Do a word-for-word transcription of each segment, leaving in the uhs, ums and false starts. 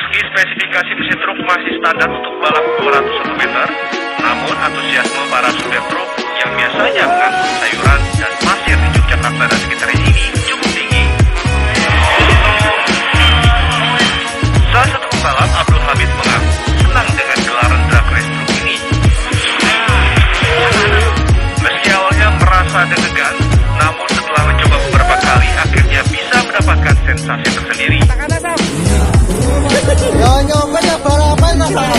Meski spesifikasi mesin truk masih standar untuk balap dua ratus satu meter, namun antusiasme para supir truk yang biasanya mengangkut sayuran dan pasir di Yogyakarta dan sekitarnya ini cukup tinggi. Salah satu pembalap, Abdul Hamid, mengaku senang dengan gelaran drag race truk ini. Meski awalnya merasa deg-degan, namun setelah mencoba beberapa kali akhirnya bisa mendapatkan sensasi tersendiri. Yo nyoba balapan lah.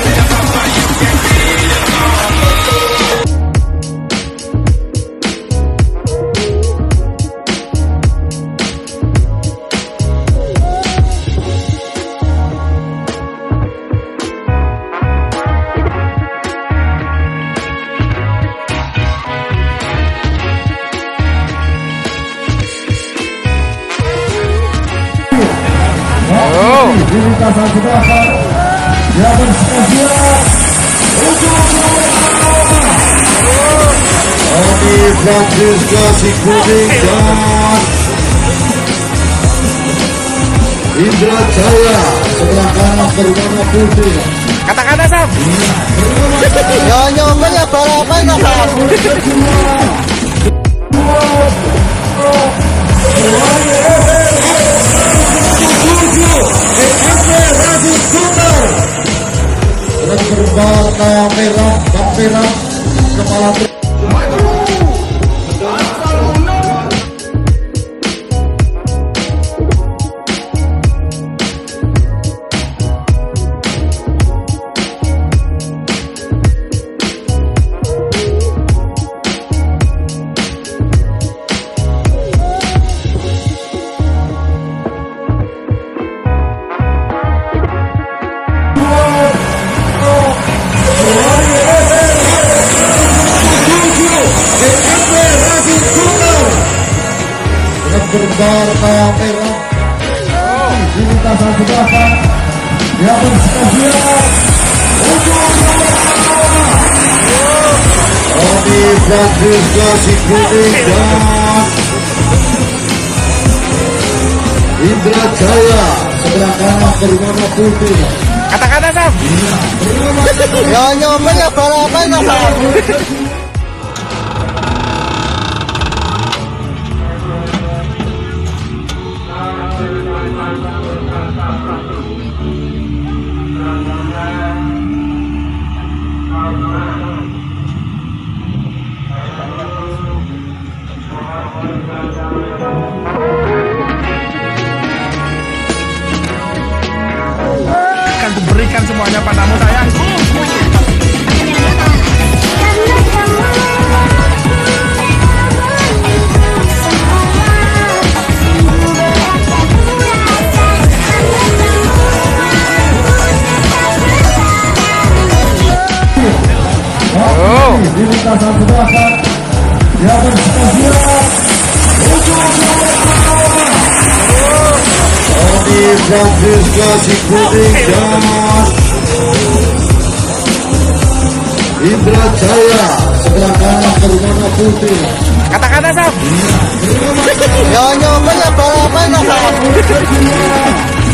Lintasan belakang dia bersedia untuk Adi Francis kasih kuning dan Indra Jaya sebelah kanan berwarna putih. Kata-kata Sam. Yo nyoba ya balapan lah Sam. Berwarna merah, bak merah, kepala truk. Berwarna merah di lintasan belakang dia bersedia untuk Adi Francis kasih kuning dan Indra Jaya sebelah kanan berwarna putih. Kata-kata Sam. Yo nyoba ya balapan lah Sam. Akan kuberikan semuanya padamu sayangku. Oh, di lintasan belakang dia bersedia untuk Adi Francis kasih kuning dan Indra Jaya sebelah kanan berwarna putih. Kata-kata Sam. Yo nyoba ya balapan lah Sam.